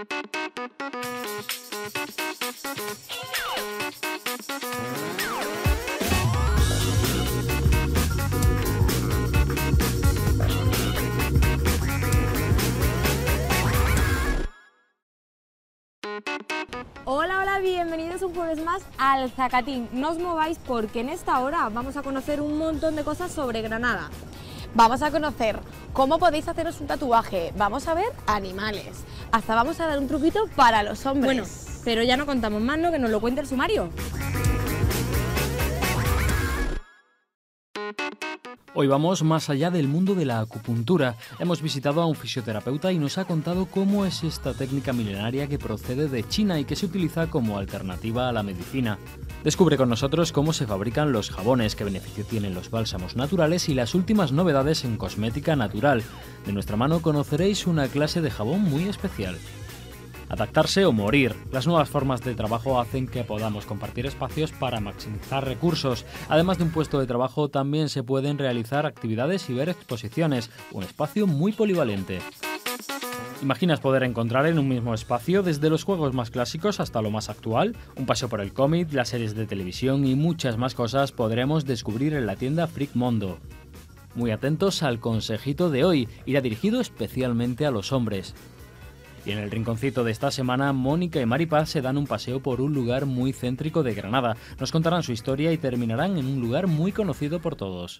Hola, hola, bienvenidos un jueves más al Zacatín. No os mováis porque en esta hora vamos a conocer un montón de cosas sobre Granada. Vamos a conocer cómo podéis haceros un tatuaje, vamos a ver animales, hasta vamos a dar un truquito para los hombres. Bueno, pero ya no contamos más, ¿no? Que nos lo cuente el sumario. Hoy vamos más allá del mundo de la acupuntura. Hemos visitado a un fisioterapeuta y nos ha contado cómo es esta técnica milenaria que procede de China y que se utiliza como alternativa a la medicina. Descubre con nosotros cómo se fabrican los jabones, qué beneficio tienen los bálsamos naturales y las últimas novedades en cosmética natural. De nuestra mano conoceréis una clase de jabón muy especial. Adaptarse o morir. Las nuevas formas de trabajo hacen que podamos compartir espacios para maximizar recursos. Además de un puesto de trabajo, también se pueden realizar actividades y ver exposiciones. Un espacio muy polivalente. ¿Imaginas poder encontrar en un mismo espacio desde los juegos más clásicos hasta lo más actual? Un paseo por el cómic, las series de televisión y muchas más cosas podremos descubrir en la tienda Freak Mondo. Muy atentos al consejito de hoy, irá dirigido especialmente a los hombres. Y en el rinconcito de esta semana, Mónica y Maripaz se dan un paseo por un lugar muy céntrico de Granada. Nos contarán su historia y terminarán en un lugar muy conocido por todos.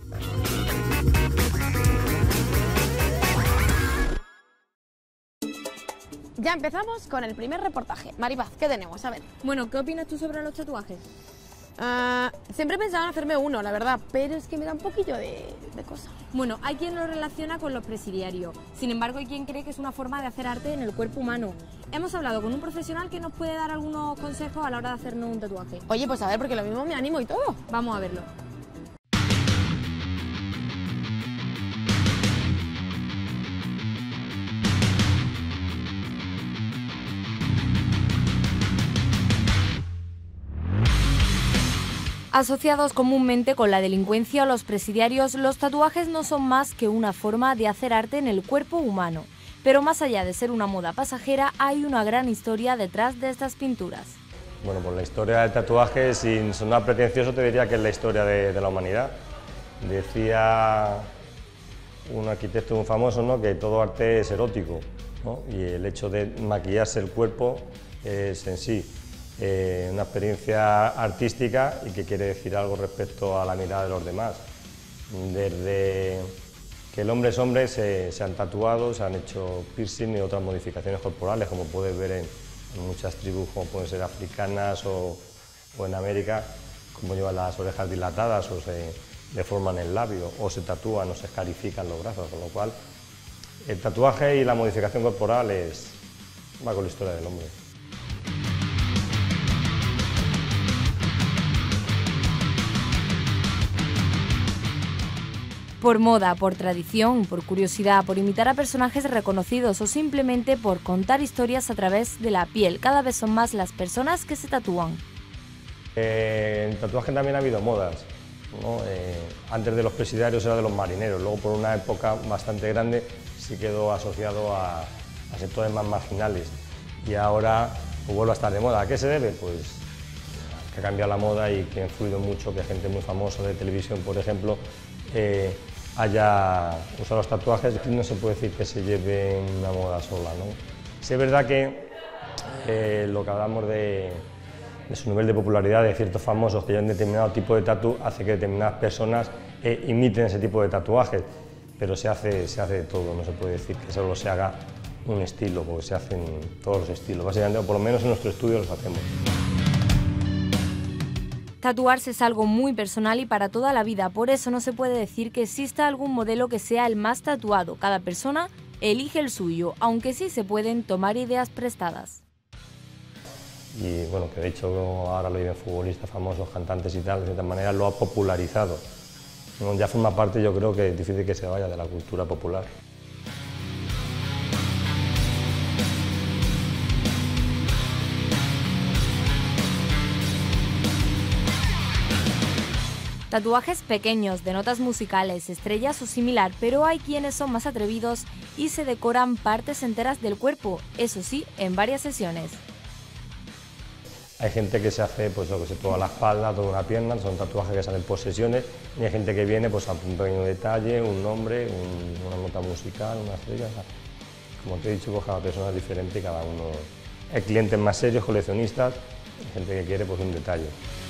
Ya empezamos con el primer reportaje. Maripaz, ¿qué tenemos? A ver. Bueno, ¿qué opinas tú sobre los tatuajes? Siempre he pensado en hacerme uno, la verdad, pero es que me da un poquillo de cosa. Bueno, hay quien lo relaciona con los presidiarios. Sin embargo, hay quien cree que es una forma de hacer arte en el cuerpo humano. Hemos hablado con un profesional que nos puede dar algunos consejos a la hora de hacernos un tatuaje. Oye, pues a ver, porque lo mismo me animo y todo. Vamos a verlo. Asociados comúnmente con la delincuencia o los presidiarios, los tatuajes no son más que una forma de hacer arte en el cuerpo humano. Pero más allá de ser una moda pasajera, hay una gran historia detrás de estas pinturas. Bueno, pues la historia del tatuaje, sin sonar pretencioso, te diría que es la historia de la humanidad. Decía un arquitecto muy famoso, ¿no?, que todo arte es erótico, ¿no? Y el hecho de maquillarse el cuerpo es en sí una experiencia artística y que quiere decir algo respecto a la mirada de los demás. Desde que el hombre es hombre se han tatuado, se han hecho piercing y otras modificaciones corporales, como puedes ver en muchas tribus, como pueden ser africanas o en América, como llevan las orejas dilatadas o se deforman el labio o se tatúan o se escarifican los brazos, con lo cual el tatuaje y la modificación corporal va con la historia del hombre. Por moda, por tradición, por curiosidad, por imitar a personajes reconocidos o simplemente por contar historias a través de la piel. Cada vez son más las personas que se tatúan. En tatuaje también ha habido modas, ¿no? Antes de los presidiarios era de los marineros, luego por una época bastante grande sí quedó asociado a sectores más marginales y ahora pues vuelve a estar de moda. ¿A qué se debe? Pues que ha cambiado la moda y que ha influido mucho que gente muy famosa de televisión, por ejemplo, haya usado los tatuajes. No se puede decir que se lleve una moda sola, ¿no? Sí es verdad que lo que hablamos de su nivel de popularidad, de ciertos famosos que llevan determinado tipo de tatu, hace que determinadas personas imiten ese tipo de tatuajes, pero se hace de todo, no se puede decir que solo se haga un estilo, porque se hacen todos los estilos, básicamente, o por lo menos en nuestro estudio los hacemos. Tatuarse es algo muy personal y para toda la vida, por eso no se puede decir que exista algún modelo que sea el más tatuado. Cada persona elige el suyo, aunque sí se pueden tomar ideas prestadas. Y bueno, que de hecho ahora lo viven futbolistas famosos, cantantes y tal, de cierta manera lo ha popularizado. Ya forma parte, yo creo que es difícil que se vaya de la cultura popular. Tatuajes pequeños, de notas musicales, estrellas o similar, pero hay quienes son más atrevidos y se decoran partes enteras del cuerpo, eso sí, en varias sesiones. Hay gente que se hace pues, lo que se toda la espalda, toda una pierna, son tatuajes que salen por sesiones, y hay gente que viene pues, a un pequeño detalle, un nombre, una nota musical, una estrella. O sea, como te he dicho, pues, cada persona es diferente y cada uno. Hay clientes más serios, coleccionistas, hay gente que quiere pues, un detalle.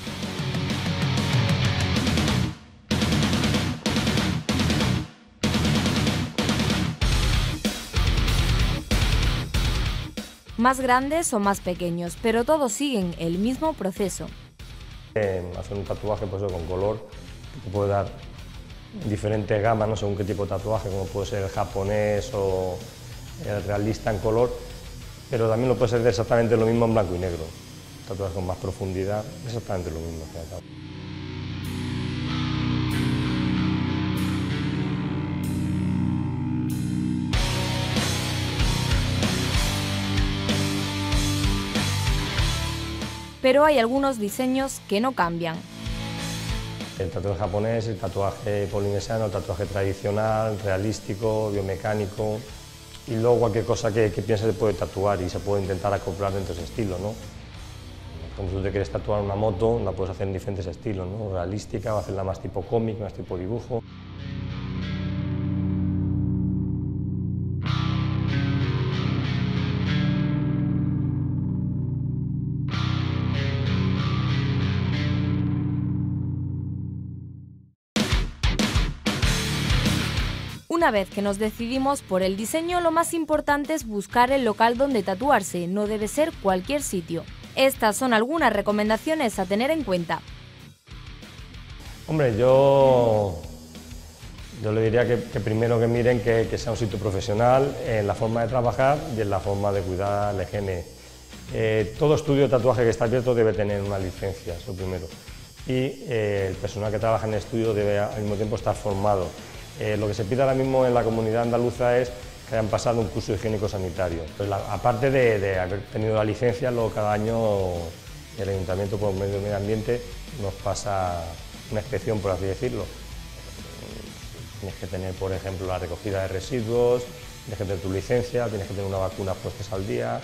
Más grandes o más pequeños, pero todos siguen el mismo proceso. Hacer un tatuaje pues, con color, que puede dar diferentes gamas, no según qué tipo de tatuaje, como puede ser el japonés o el realista en color, pero también lo puede ser exactamente lo mismo en blanco y negro. Tatuajes con más profundidad, exactamente lo mismo. Pero hay algunos diseños que no cambian. El tatuaje japonés, el tatuaje polinesiano, el tatuaje tradicional, realístico, biomecánico, y luego cualquier cosa que piense se puede tatuar y se puede intentar acoplar dentro de ese estilo, ¿no? Como si tú te quieres tatuar una moto, la puedes hacer en diferentes estilos, ¿no? Realística, o hacerla más tipo cómic, más tipo dibujo. Una vez que nos decidimos por el diseño, lo más importante es buscar el local donde tatuarse, no debe ser cualquier sitio. Estas son algunas recomendaciones a tener en cuenta. Hombre, yo le diría que primero que miren que sea un sitio profesional en la forma de trabajar y en la forma de cuidar la higiene. Todo estudio de tatuaje que está abierto debe tener una licencia, eso primero. Y el personal que trabaja en el estudio debe al mismo tiempo estar formado. Lo que se pide ahora mismo en la comunidad andaluza es que hayan pasado un curso higiénico-sanitario. Pues aparte de haber tenido la licencia, luego cada año el Ayuntamiento por Medio Ambiente nos pasa una inspección, por así decirlo. Tienes que tener, por ejemplo, la recogida de residuos, tienes que tener tu licencia, tienes que tener una vacuna puesta al día.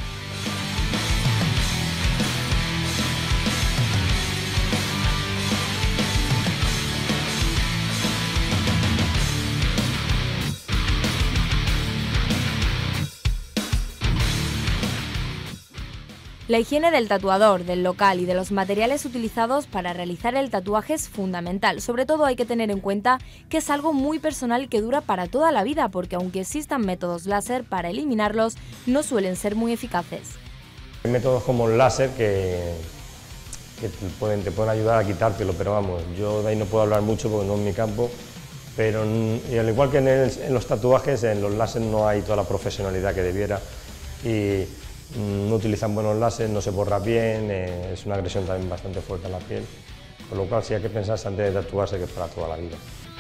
La higiene del tatuador, del local y de los materiales utilizados para realizar el tatuaje es fundamental. Sobre todo hay que tener en cuenta que es algo muy personal y que dura para toda la vida, porque aunque existan métodos láser para eliminarlos, no suelen ser muy eficaces. Hay métodos como el láser que te pueden ayudar a quitártelo, pero vamos, yo de ahí no puedo hablar mucho porque no es mi campo, pero y al igual que en los tatuajes, en los láser no hay toda la profesionalidad que debiera y no utilizan buenos láseres, no se borra bien, es una agresión también bastante fuerte a la piel, con lo cual sí hay que pensarse antes de tatuarse que es para toda la vida.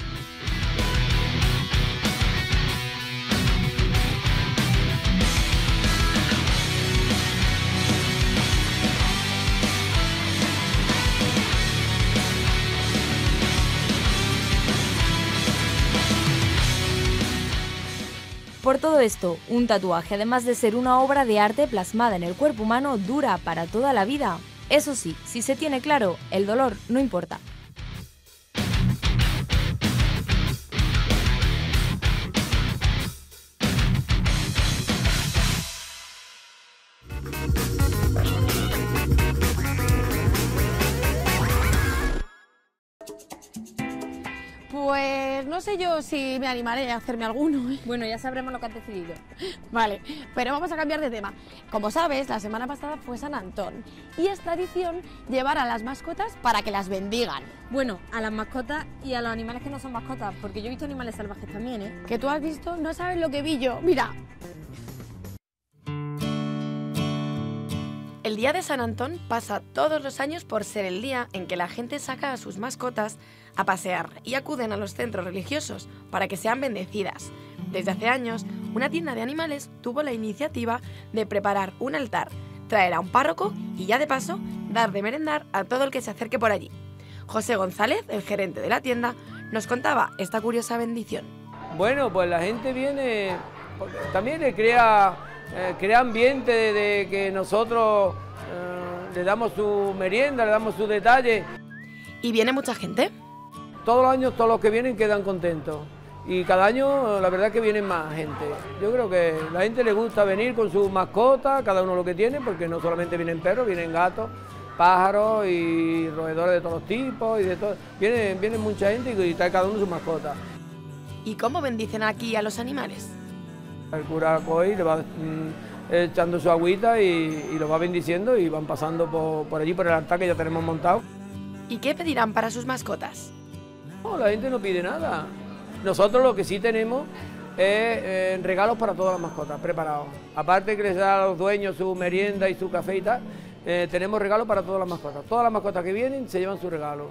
Por todo esto, un tatuaje, además de ser una obra de arte plasmada en el cuerpo humano, dura para toda la vida. Eso sí, si se tiene claro, el dolor no importa. Pues no sé yo si me animaré a hacerme alguno, ¿eh? Bueno, ya sabremos lo que has decidido. Vale, pero vamos a cambiar de tema. Como sabes, la semana pasada fue San Antón y es tradición llevar a las mascotas para que las bendigan. Bueno, a las mascotas y a los animales que no son mascotas, porque yo he visto animales salvajes también, ¿eh? ¿Que tú has visto? No sabes lo que vi yo. Mira. El día de San Antón pasa todos los años por ser el día en que la gente saca a sus mascotas a pasear y acuden a los centros religiosos para que sean bendecidas. Desde hace años, una tienda de animales tuvo la iniciativa de preparar un altar, traer a un párroco y ya de paso dar de merendar a todo el que se acerque por allí. José González, el gerente de la tienda, nos contaba esta curiosa bendición. Bueno, pues la gente viene, también le crea ambiente de que nosotros le damos su merienda, le damos sus detalles. ¿Y viene mucha gente? Todos los años, todos los que vienen quedan contentos. Y cada año, la verdad que vienen más gente. Yo creo que a la gente le gusta venir con sus mascotas, cada uno lo que tiene, porque no solamente vienen perros, vienen gatos, pájaros y roedores de todos los tipos y de todo. Viene mucha gente y trae cada uno su mascota. ¿Y cómo bendicen aquí a los animales? El cura coge y le va echando su agüita y lo va bendiciendo y van pasando por allí, por el altar que ya tenemos montado. ¿Y qué pedirán para sus mascotas? No, la gente no pide nada. Nosotros lo que sí tenemos es regalos para todas las mascotas preparados. Aparte que les da a los dueños su merienda y su café y tal, tenemos regalos para todas las mascotas. Todas las mascotas que vienen se llevan su regalo.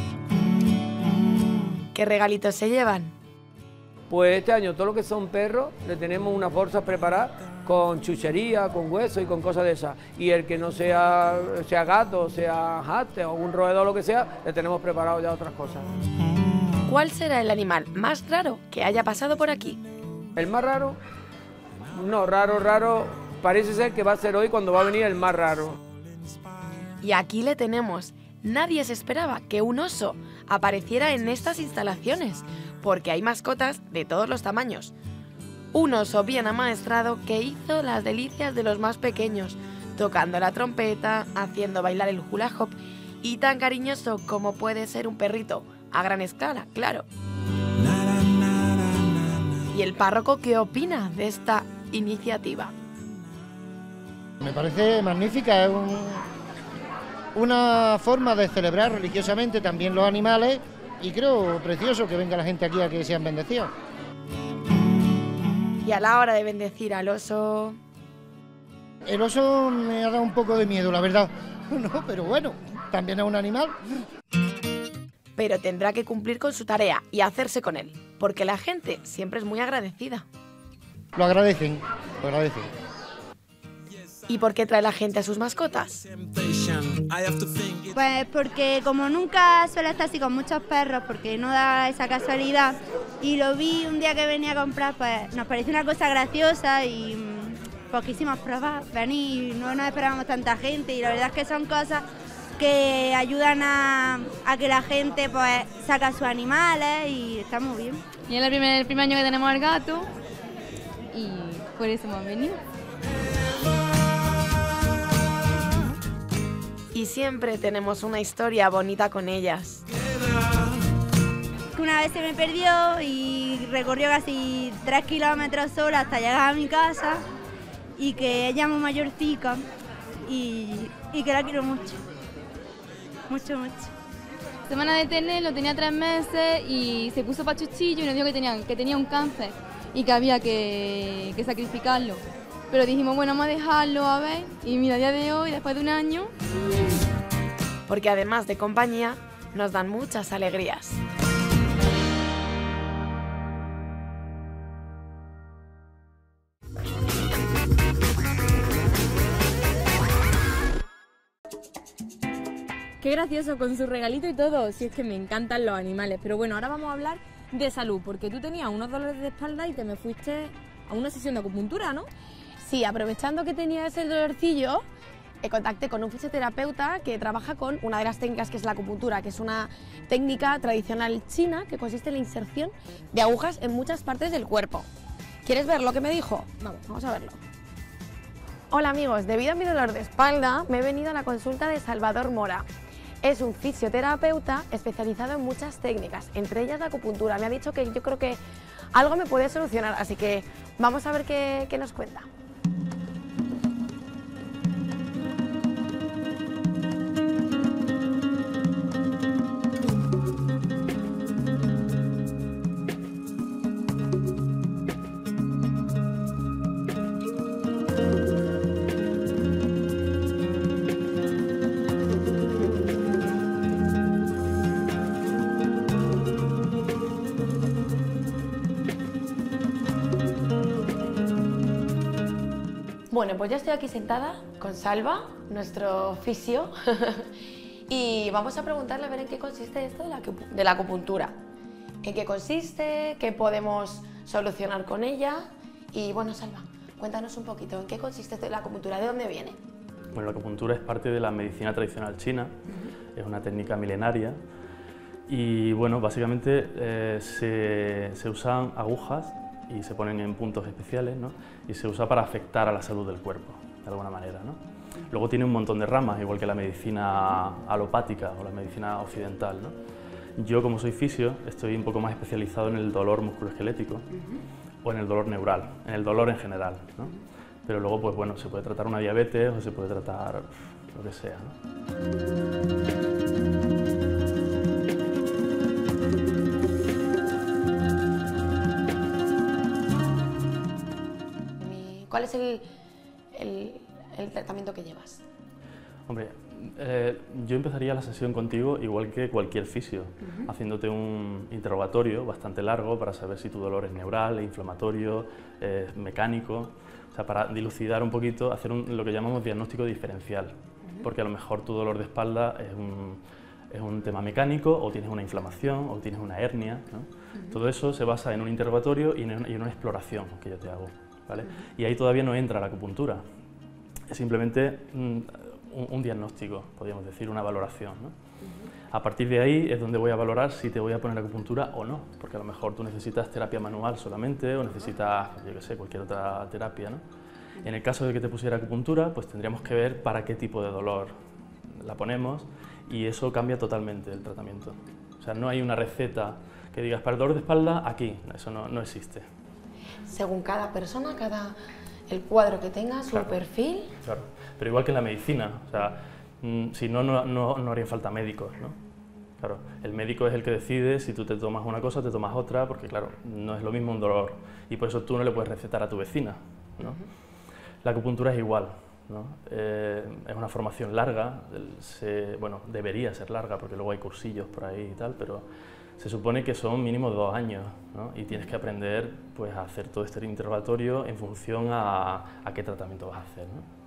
¿Qué regalitos se llevan? Pues este año todo lo que son perros le tenemos unas bolsas preparadas con chuchería, con hueso y con cosas de esas. Y el que no sea gato, sea hámster o un roedor o lo que sea, le tenemos preparado ya otras cosas. ¿Cuál será el animal más raro que haya pasado por aquí? ¿El más raro? No, raro, parece ser que va a ser hoy cuando va a venir el más raro. Y aquí le tenemos. Nadie se esperaba que un oso apareciera en estas instalaciones, porque hay mascotas de todos los tamaños. Un oso bien amaestrado que hizo las delicias de los más pequeños, tocando la trompeta, haciendo bailar el hula hoop y tan cariñoso como puede ser un perrito, a gran escala, claro. ¿Y el párroco qué opina de esta iniciativa? Me parece magnífica, es una forma de celebrar religiosamente también los animales y creo precioso que venga la gente aquí a que sean bendecidos. Y a la hora de bendecir al oso... El oso me ha dado un poco de miedo, la verdad. No, pero bueno, también es un animal. Pero tendrá que cumplir con su tarea y hacerse con él, porque la gente siempre es muy agradecida. Lo agradecen, lo agradecen. ¿Y por qué trae la gente a sus mascotas? Pues porque como nunca suele estar así con muchos perros, porque no da esa casualidad, y lo vi un día que venía a comprar, pues nos pareció una cosa graciosa y pues quisimos probar, venir, no nos esperábamos tanta gente y la verdad es que son cosas que ayudan a que la gente pues saca sus animales y está muy bien. Y es el primer año que tenemos al gato y por eso hemos venido. Y siempre tenemos una historia bonita con ellas. Una vez se me perdió y recorrió casi 3 kilómetros sola hasta llegar a mi casa y que ella es muy mayorcica y que la quiero mucho. Mucho. Semana de tener, lo tenía 3 meses y se puso pachuchillo y nos dijo que tenía un cáncer y que había que sacrificarlo. Pero dijimos, bueno, vamos a dejarlo a ver y mira, a día de hoy, después de un año... Porque además de compañía, nos dan muchas alegrías. Qué gracioso con su regalito y todo, si es que me encantan los animales. Pero bueno, ahora vamos a hablar de salud, porque tú tenías unos dolores de espalda y te me fuiste a una sesión de acupuntura, ¿no? Sí, aprovechando que tenía ese dolorcillo, contacté con un fisioterapeuta que trabaja con una de las técnicas que es la acupuntura, que es una técnica tradicional china que consiste en la inserción de agujas en muchas partes del cuerpo. ¿Quieres ver lo que me dijo? Vamos a verlo. Hola amigos, debido a mi dolor de espalda me he venido a la consulta de Salvador Mora. Es un fisioterapeuta especializado en muchas técnicas, entre ellas la acupuntura. Me ha dicho que yo creo que algo me puede solucionar, así que vamos a ver qué nos cuenta. Bueno, pues ya estoy aquí sentada con Salva, nuestro fisio, Y vamos a preguntarle a ver en qué consiste esto de la acupuntura. ¿En qué consiste? ¿Qué podemos solucionar con ella? Y bueno, Salva, cuéntanos un poquito, ¿en qué consiste esto de la acupuntura? ¿De dónde viene? Bueno, la acupuntura es parte de la medicina tradicional china, es una técnica milenaria y bueno, básicamente se usan agujas y se ponen en puntos especiales, ¿no? Y se usa para afectar a la salud del cuerpo, de alguna manera, ¿no? Luego tiene un montón de ramas, igual que la medicina alopática o la medicina occidental, ¿no? Yo, como soy fisio, estoy un poco más especializado en el dolor musculoesquelético o en el dolor neural, en el dolor en general, ¿no? Pero luego, pues bueno, se puede tratar una diabetes o se puede tratar lo que sea, ¿no? ¿Cuál es el tratamiento que llevas? Hombre, yo empezaría la sesión contigo igual que cualquier fisio, haciéndote un interrogatorio bastante largo para saber si tu dolor es neural, es inflamatorio, es mecánico, o sea, para dilucidar un poquito, hacer lo que llamamos diagnóstico diferencial, porque a lo mejor tu dolor de espalda es un tema mecánico, o tienes una inflamación, o tienes una hernia, ¿no? Todo eso se basa en un interrogatorio y en una exploración que yo te hago, ¿vale? Y ahí todavía no entra la acupuntura, es simplemente un diagnóstico, podríamos decir, una valoración, ¿no? A partir de ahí es donde voy a valorar si te voy a poner acupuntura o no, porque a lo mejor tú necesitas terapia manual solamente o necesitas, yo qué sé, cualquier otra terapia, ¿no? En el caso de que te pusiera acupuntura, pues tendríamos que ver para qué tipo de dolor la ponemos y eso cambia totalmente el tratamiento. O sea, no hay una receta que digas para el dolor de espalda aquí, eso no existe. Según cada persona, el cuadro que tenga, su perfil. Claro, pero igual que en la medicina, o sea, si no harían falta médicos, ¿no? Claro, el médico es el que decide si tú te tomas una cosa o te tomas otra, porque claro, no es lo mismo un dolor y por eso tú no le puedes recetar a tu vecina, ¿no? La acupuntura es igual, ¿no? Es una formación larga, bueno, debería ser larga porque luego hay cursillos por ahí y tal, pero se supone que son mínimo 2 años, ¿no? Y tienes que aprender pues, a hacer todo este interrogatorio en función a qué tratamiento vas a hacer, ¿no?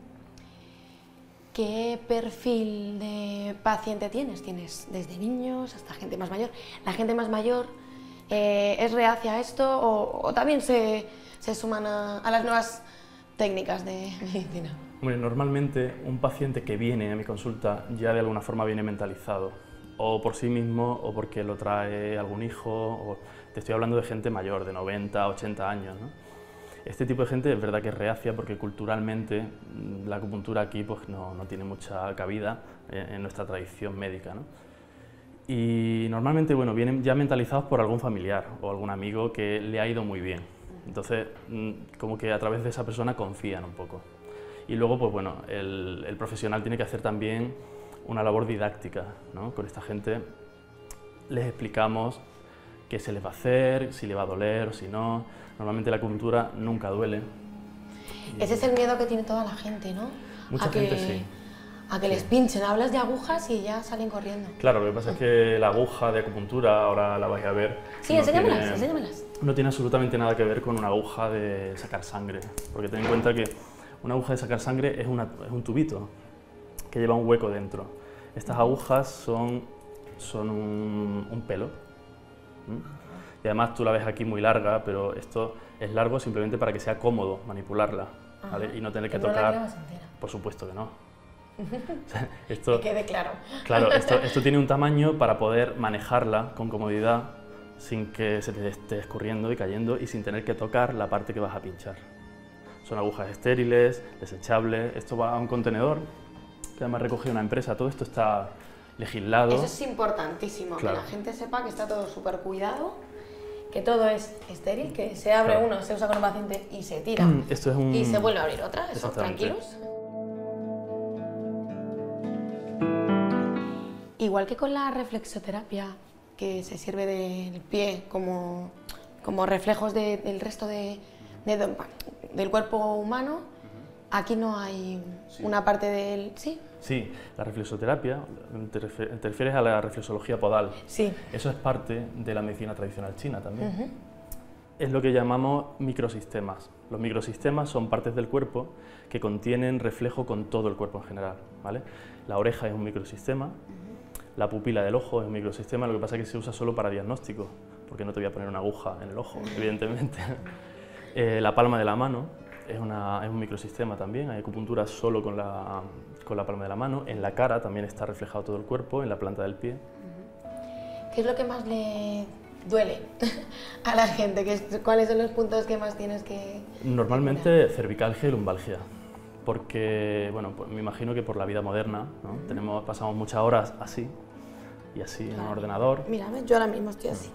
¿Qué perfil de paciente tienes? ¿Tienes desde niños hasta gente más mayor? ¿La gente más mayor es reacia a esto o también se suman a las nuevas técnicas de medicina? Bueno, normalmente un paciente que viene a mi consulta ya de alguna forma viene mentalizado, o por sí mismo o porque lo trae algún hijo, o te estoy hablando de gente mayor, de 90, 80 años, ¿no? Este tipo de gente es verdad que es reacia porque culturalmente la acupuntura aquí pues, no tiene mucha cabida en nuestra tradición médica, ¿no? Y normalmente bueno, vienen ya mentalizados por algún familiar o algún amigo que le ha ido muy bien. Entonces, como que a través de esa persona confían un poco. Y luego, pues bueno, el profesional tiene que hacer también una labor didáctica, ¿no? Con esta gente les explicamos qué se les va a hacer, si le va a doler o si no. Normalmente la acupuntura nunca duele. Ese es el miedo que tiene toda la gente, ¿no? Mucha gente sí. A que les pinchen, hablas de agujas y ya salen corriendo. Claro, lo que pasa es que la aguja de acupuntura, ahora la vais a ver... Sí, enséñamelas. No tiene absolutamente nada que ver con una aguja de sacar sangre, porque ten en cuenta que una aguja de sacar sangre es un tubito que lleva un hueco dentro. Estas agujas son un pelo. Y además tú la ves aquí muy larga, pero esto es largo simplemente para que sea cómodo manipularla, ¿vale? Y no tener que tocar... ¿No la grabas entera? Por supuesto que no. O sea, esto, que quede claro. Claro, esto tiene un tamaño para poder manejarla con comodidad sin que se te esté escurriendo y cayendo y sin tener que tocar la parte que vas a pinchar. Son agujas estériles, desechables, esto va a un contenedor que además recoge una empresa, todo esto está legislado. Eso es importantísimo, claro. Que la gente sepa que está todo súper cuidado, que todo es estéril, que se abre uno, se usa con un paciente y se tira. Esto es y se vuelve a abrir otra, eso, tranquilos. Igual que con la reflexoterapia, que se sirve del pie como reflejos del resto del cuerpo humano, aquí no hay una parte del... ¿Sí? Sí, la reflexoterapia, te refieres a la reflexología podal. Sí. Eso es parte de la medicina tradicional china también. es lo que llamamos microsistemas. Los microsistemas son partes del cuerpo que contienen reflejo con todo el cuerpo en general, ¿vale? La oreja es un microsistema, la pupila del ojo es un microsistema, lo que pasa es que se usa solo para diagnóstico, porque no te voy a poner una aguja en el ojo, evidentemente. La palma de la mano es un microsistema también, hay acupuntura solo con la palma de la mano. En la cara también está reflejado todo el cuerpo, en la planta del pie. ¿Qué es lo que más le duele a la gente? ¿Cuáles son los puntos que más tienes que...? Normalmente cervicalgia y lumbalgia, porque, bueno, pues me imagino que por la vida moderna, ¿no? Pasamos muchas horas así y así en un ordenador. Mira, yo ahora mismo estoy así.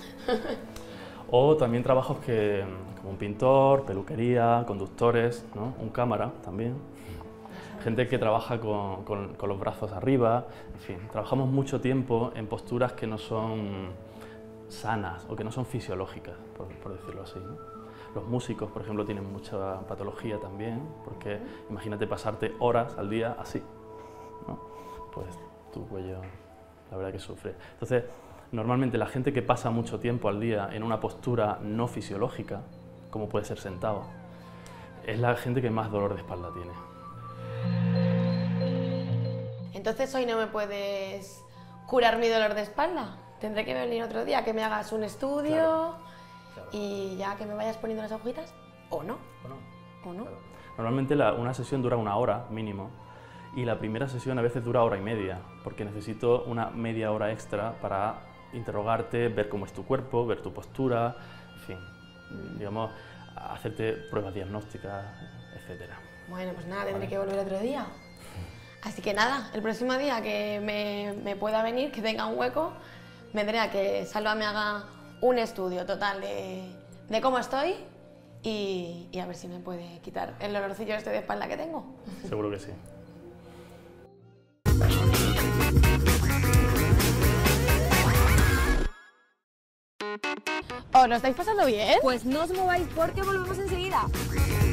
O también trabajos como un pintor, peluquería, conductores, ¿no? Un cámara también. Gente que trabaja con los brazos arriba, en fin, trabajamos mucho tiempo en posturas que no son sanas o que no son fisiológicas, por decirlo así, ¿no? Los músicos, por ejemplo, tienen mucha patología también, porque imagínate pasarte horas al día así, ¿no? Pues tu cuello, la verdad que sufre. Entonces, normalmente la gente que pasa mucho tiempo al día en una postura no fisiológica, como puede ser sentado, es la gente que más dolor de espalda tiene. Entonces hoy no me puedes curar mi dolor de espalda. Tendré que venir otro día, que me hagas un estudio, claro. Y ya que me vayas poniendo las agujitas, ¿o no? ¿O no? Claro. Normalmente una sesión dura 1 hora mínimo, y la primera sesión a veces dura 1 hora y media, porque necesito una media hora extra para interrogarte, ver cómo es tu cuerpo, ver tu postura, en fin, digamos, hacerte pruebas diagnósticas, etc. Bueno, pues nada, tendré que volver otro día. Así que nada, el próximo día que me pueda venir, que tenga un hueco, vendré a que Salva me haga un estudio total de cómo estoy y a ver si me puede quitar el dolorcillo este de espalda que tengo. Seguro que sí. ¿Os lo estáis pasando bien? Pues no os mováis porque volvemos enseguida.